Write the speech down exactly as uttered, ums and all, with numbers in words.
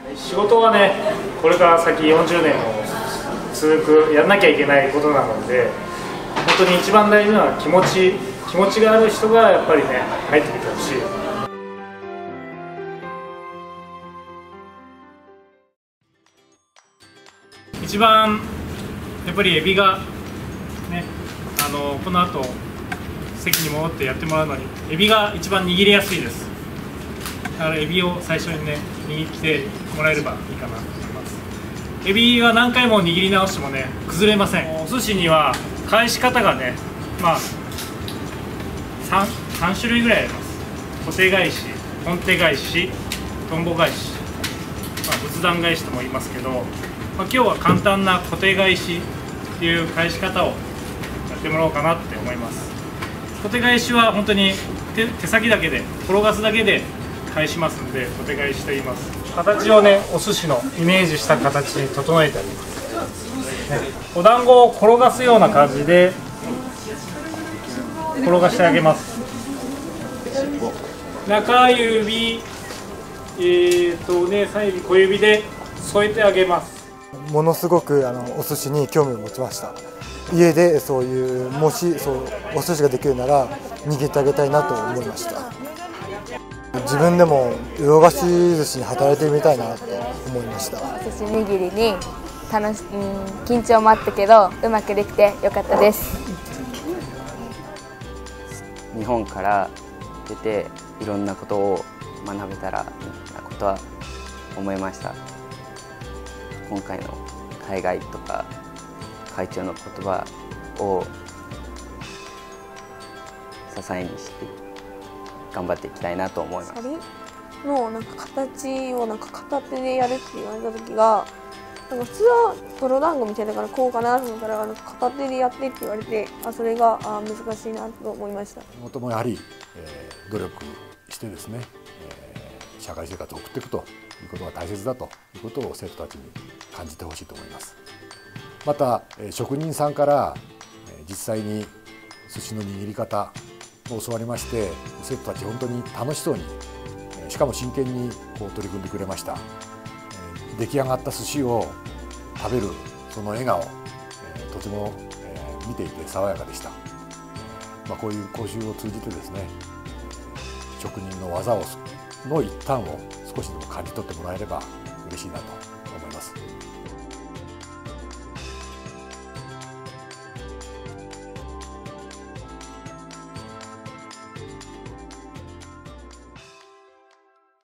仕事はね、これから先よんじゅうねんも続く、やんなきゃいけないことなので、本当に一番大事なのは気持ち、気持ちがある人がやっぱりね、入ってきてほしい。一番やっぱりエビがね、あのこの後席に戻ってやってもらうのにエビが一番握りやすいです。だからエビを最初にね握ってもらえればいいかなと思います。エビは何回も握り直してもね崩れません。お寿司には返し方がね、まあ 3, 3種類ぐらいあります。固定返し、本手返し、トンボ返し、まあ、仏壇返しとも言いますけど、まあ、今日は簡単な固定返しっていう返し方をやってもらおうかなって思います。固定返しは本当に 手, 手先だけで転がすだけで返しますので固定返しと言います。形をね、お寿司のイメージした形に整えてあげます、ね、お団子を転がすような感じで転がしてあげます。中指、えーとね、左指、小指で添えてあげます。 ものすごくあのお寿司に興味を持ちました。家でそういうもしそうお寿司ができるなら握ってあげたいなと思いました。自分でも魚菓子寿司に働いてみたいなと思いました。 お寿司握りに楽し、うん、緊張もあったけどうまくできてよかったです。 日本から出ていろんなことを学べたらいいなことは思いました。今回の海外とか会長の言葉を支えにして頑張っていきたいなと思います。 シャリのなんか形をなんか片手でやるって言われた時が、なんか普通は泥団子みたいだからこうかなと思ったら、なんか片手でやってって言われて、あそれがあ難しいなと思いました。 もともやはり、えー、努力してですね、えー、社会生活を送っていくということが大切だということを生徒たちに感じてほしいと思います。また、えー、職人さんから、えー、実際に寿司の握り方を教わりまして、生徒たち本当に楽しそうに、えー、しかも真剣にこう取り組んでくれました。えー、出来上がった寿司を食べるその笑顔、えー、とても、えー、見ていて爽やかでした。えーまあ、こういう講習を通じてですね、職人の技をの一端を少しでも感じ取ってもらえれば嬉しいなと